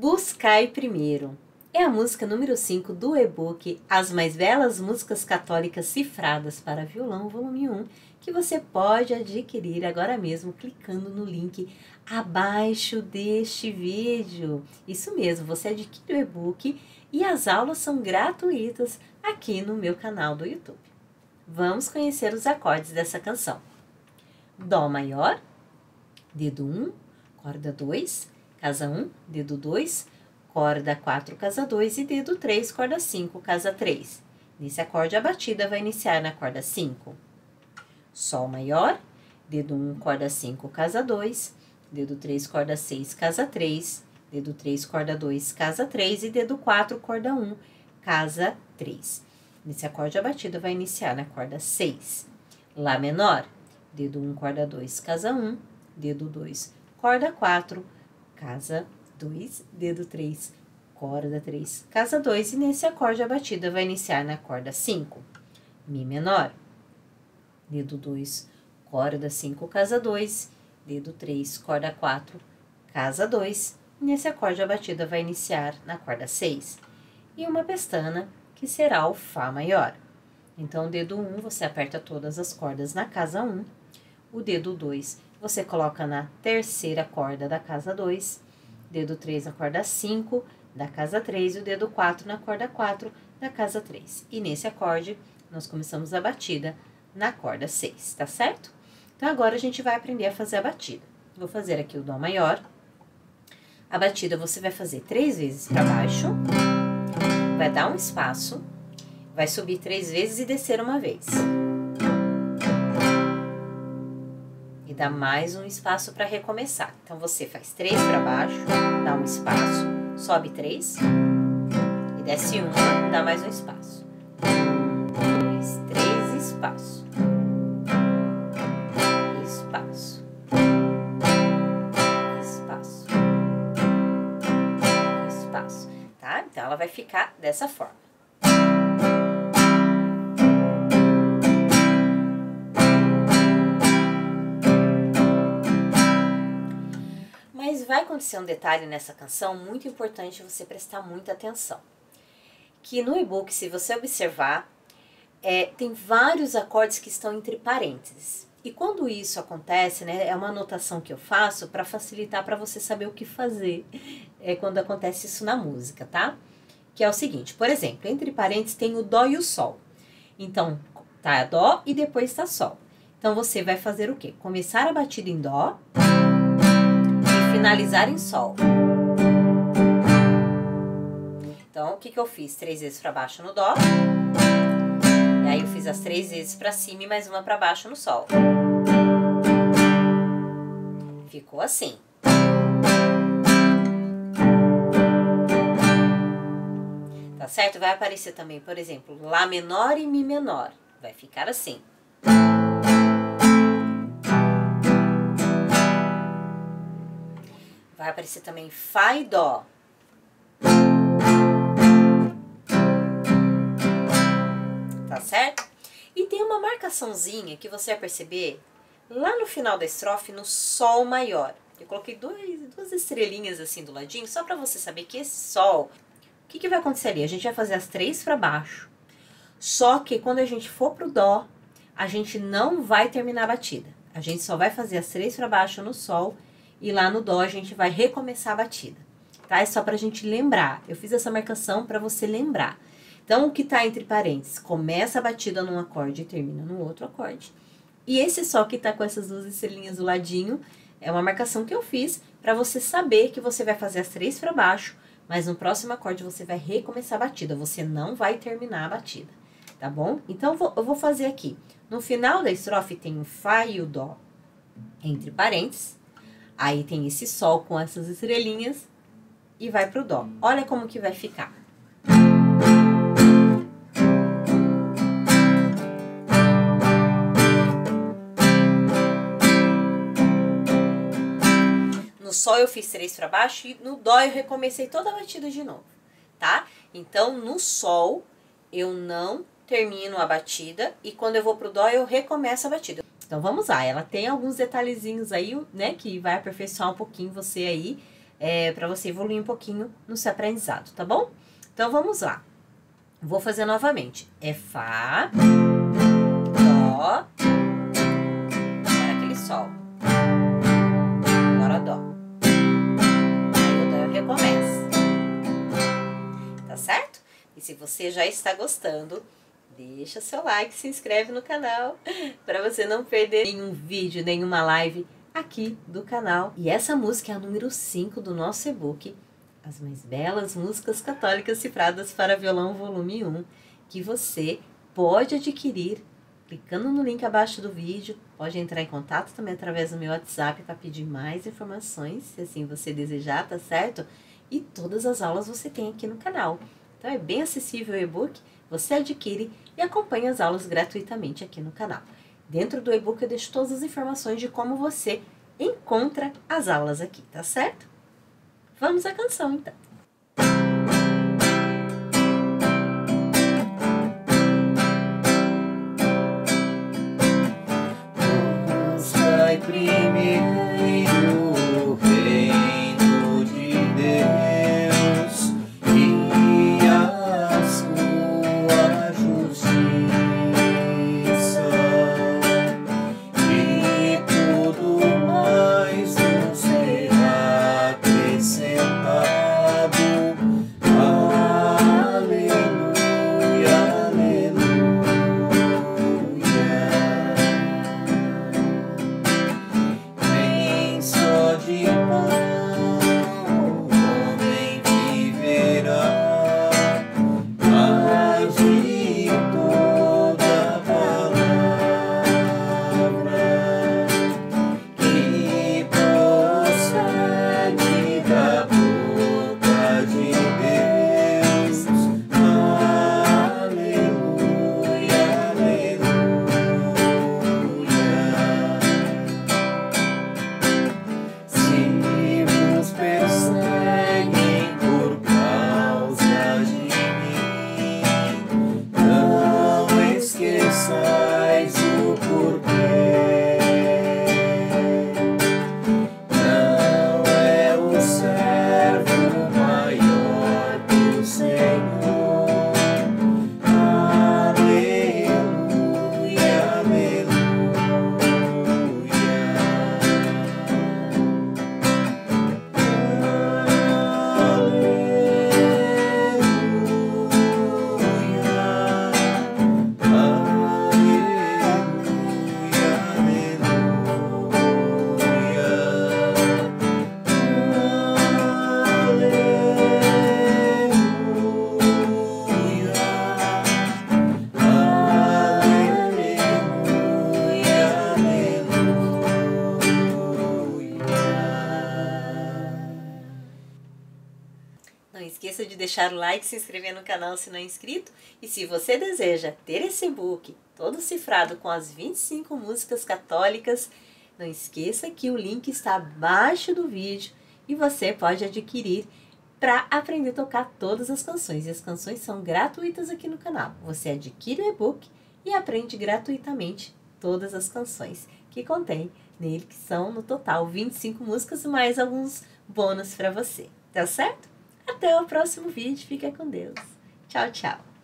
Buscai primeiro. É a música número 5 do e-book As Mais Belas Músicas Católicas Cifradas para Violão, volume 1, que você pode adquirir agora mesmo clicando no link abaixo deste vídeo. Isso mesmo, você adquire o e-book e as aulas são gratuitas aqui no meu canal do YouTube. Vamos conhecer os acordes dessa canção. Dó maior, dedo 1, corda 2, casa 1, dedo 2, corda 4, casa 2 e dedo 3, corda 5, casa 3. Nesse acorde, a batida vai iniciar na corda 5. Sol maior, dedo 1, corda 5, casa 2, dedo 3, corda 6, casa 3, dedo 3, corda 2, casa 3 e dedo 4, corda 1, casa 3. Nesse acorde, a batida vai iniciar na corda 6. Lá menor, dedo 1, corda 2, casa 1, dedo 2, corda 4, casa 2, dedo 3, corda 3, casa 2, e nesse acorde a batida vai iniciar na corda 5. Mi menor, dedo 2, corda 5, casa 2, dedo 3, corda 4, casa 2, e nesse acorde a batida vai iniciar na corda 6. E uma pestana, que será o Fá maior. Então, o dedo 1 você aperta todas as cordas na casa 1, o dedo 2 você coloca na terceira corda da casa 2, dedo 3 na corda 5 da casa 3 e o dedo 4 na corda 4 da casa 3. E nesse acorde, nós começamos a batida na corda 6, tá certo? Então, agora a gente vai aprender a fazer a batida. Vou fazer aqui o Dó maior. A batida você vai fazer 3 vezes para baixo, vai dar um espaço, vai subir 3 vezes e descer uma vez. E dá mais um espaço para recomeçar. Então, você faz 3 para baixo, dá um espaço, sobe 3, e desce uma, dá mais um espaço. 1, 2, 3, espaço. Espaço. Espaço. Espaço. Tá? Então, ela vai ficar dessa forma. Mas vai acontecer um detalhe nessa canção muito importante você prestar muita atenção. Que no e-book, se você observar, tem vários acordes que estão entre parênteses. E quando isso acontece, né, é uma anotação que eu faço para facilitar para você saber o que fazer quando acontece isso na música, tá? Que é o seguinte, por exemplo, entre parênteses tem o Dó e o Sol. Então, tá Dó e depois tá Sol. Então, você vai fazer o quê? Começar a batida em Dó, finalizar em Sol. Então, o que eu fiz? 3 vezes para baixo no Dó. E aí, eu fiz as 3 vezes para cima e mais uma para baixo no Sol. Ficou assim. Tá certo? Vai aparecer também, por exemplo, Lá menor e Mi menor. Vai ficar assim. Vai aparecer também Fá e Dó. Tá certo? E tem uma marcaçãozinha que você vai perceber lá no final da estrofe, no Sol maior. Eu coloquei duas estrelinhas assim do ladinho, só para você saber que esse Sol... O que vai acontecer ali? A gente vai fazer as 3 para baixo. Só que quando a gente for pro Dó, a gente não vai terminar a batida. A gente só vai fazer as 3 para baixo no Sol. E lá no Dó a gente vai recomeçar a batida, tá? É só pra gente lembrar. Eu fiz essa marcação pra você lembrar. Então, o que tá entre parênteses? Começa a batida num acorde e termina no outro acorde. E esse Sol que tá com essas 2 estrelinhas do ladinho é uma marcação que eu fiz pra você saber que você vai fazer as 3 pra baixo, mas no próximo acorde você vai recomeçar a batida. Você não vai terminar a batida, tá bom? Então, eu vou fazer aqui. No final da estrofe tem o Fá e o Dó entre parênteses. Aí tem esse Sol com essas estrelinhas e vai pro Dó. Olha como que vai ficar. No Sol eu fiz 3 para baixo e no Dó eu recomecei toda a batida de novo, tá? Então, no Sol eu não termino a batida e quando eu vou pro Dó eu recomeço a batida. Então, vamos lá. Ela tem alguns detalhezinhos aí, né, que vai aperfeiçoar um pouquinho você aí para você evoluir um pouquinho no seu aprendizado, tá bom? Então vamos lá. Vou fazer novamente. É Fá, Dó, agora aquele Sol, agora Dó. Aí o Dó eu recomeço. Tá certo? E se você já está gostando, deixa seu like, se inscreve no canal para você não perder nenhum vídeo, nenhuma live aqui do canal. E essa música é a número 5 do nosso e-book, As Mais Belas Músicas Católicas Cifradas para Violão, volume 1, que você pode adquirir clicando no link abaixo do vídeo. Pode entrar em contato também através do meu WhatsApp para pedir mais informações, se assim você desejar, tá certo? E todas as aulas você tem aqui no canal. Então é bem acessível o e-book, você adquire e acompanha as aulas gratuitamente aqui no canal. Dentro do e-book eu deixo todas as informações de como você encontra as aulas aqui, tá certo? Vamos à canção então. Buscai primeiro o reino de Deus e a sua justiça, e tudo mais nos será acrescentado. Aleluia, aleluia. Nem só de pão o homem viverá, mas de toda palavra que procede da boca de Deus. Aleluia, aleluia. Se vos perseguem por causa de mim, não esqueçais o porquê. Não é o servo maior que o Senhor. Aleluia, Não esqueça de deixar o like, se inscrever no canal se não é inscrito. E se você deseja ter esse e-book todo cifrado com as 25 músicas católicas, não esqueça que o link está abaixo do vídeo e você pode adquirir para aprender a tocar todas as canções. E as canções são gratuitas aqui no canal. Você adquire o e-book e aprende gratuitamente todas as canções que contém nele, que são no total 25 músicas, mais alguns bônus para você. Tá certo? Até o próximo vídeo. Fica com Deus. Tchau, tchau.